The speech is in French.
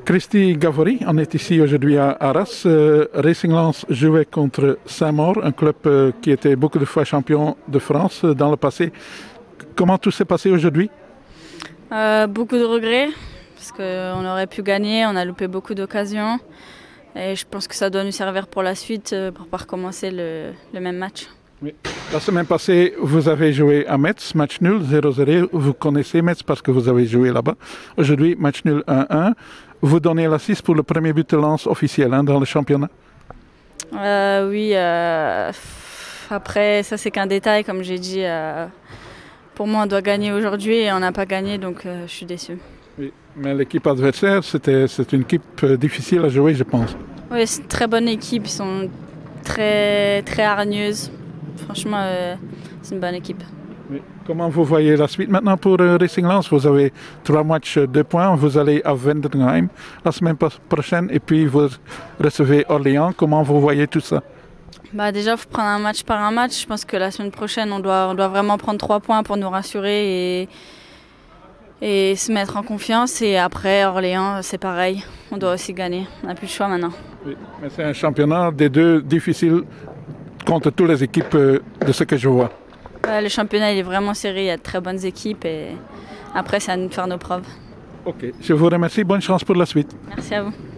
Christy Gavory, on est ici aujourd'hui à Arras. Racing Lens jouait contre Saint-Maur, un club qui était beaucoup de fois champion de France dans le passé. Comment tout s'est passé aujourd'hui? Beaucoup de regrets, parce qu'on aurait pu gagner, on a loupé beaucoup d'occasions. Et je pense que ça doit nous servir pour la suite, pour ne pas recommencer le même match. Oui. La semaine passée, vous avez joué à Metz, match nul, 0-0. Vous connaissez Metz parce que vous avez joué là-bas. Aujourd'hui, match nul 1-1. Vous donnez l'assist pour le premier but de Lens officiel dans le championnat? Oui, après, ça c'est qu'un détail, comme j'ai dit. Pour moi, on doit gagner aujourd'hui et on n'a pas gagné, donc je suis déçue. Oui, mais l'équipe adversaire, c'est une équipe difficile à jouer, je pense. Oui, c'est une très bonne équipe, ils sont très, très hargneuses. Franchement, c'est une bonne équipe. Oui. Comment vous voyez la suite maintenant pour Racing Lens? Vous avez 3 matchs, 2 points. Vous allez à Vendenheim la semaine prochaine et puis vous recevez Orléans. Comment vous voyez tout ça? Déjà, il faut prendre un match par un match. Je pense que la semaine prochaine, on doit vraiment prendre 3 points pour nous rassurer et se mettre en confiance. Et après, Orléans, c'est pareil. On doit aussi gagner. On n'a plus de choix maintenant. Oui, mais c'est un championnat des deux difficile contre toutes les équipes de ce que je vois. Le championnat il est vraiment serré. Il y a de très bonnes équipes. Et après, c'est à nous de faire nos preuves. Ok, je vous remercie. Bonne chance pour la suite. Merci à vous.